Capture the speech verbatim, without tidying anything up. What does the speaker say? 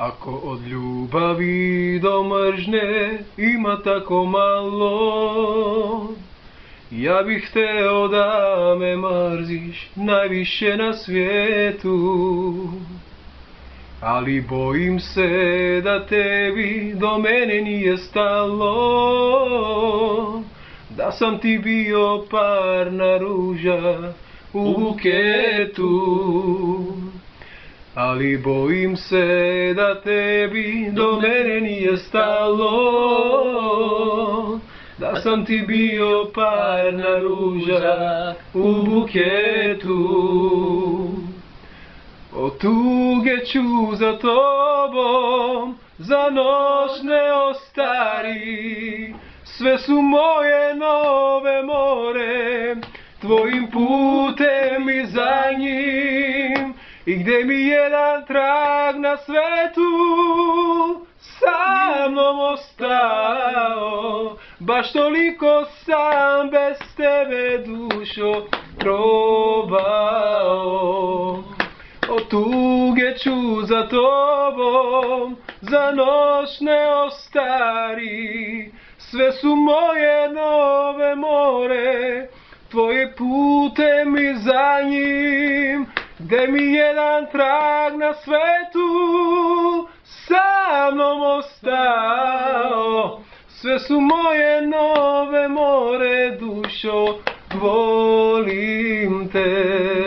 Ako od ljubavi do mržnje ima tako malo, ja bih hteo da me mrziš najviše na svijetu. Ali bojim se da tebi do mene nije stalo, da sam ti bio parna ruža u buketu. Ali bojim se da tebi do mene nije stalo, da sam ti bio parna ruža u buketu. Od tuge ću za tobom, za noć ne ostari, sve su moje nove more, tvojim putem i za njim. I gdje mi jedan trag na svetu sa mnom ostao, baš toliko sam bez tebe dušo probao. Od tuge ću za tobom, za noć ne ostari, sve su moje nove more, tvoje putem i za njim. Gdje mi jedan trag na svetu sa mnom ostao, sve su moje nove more, dušo, volim te.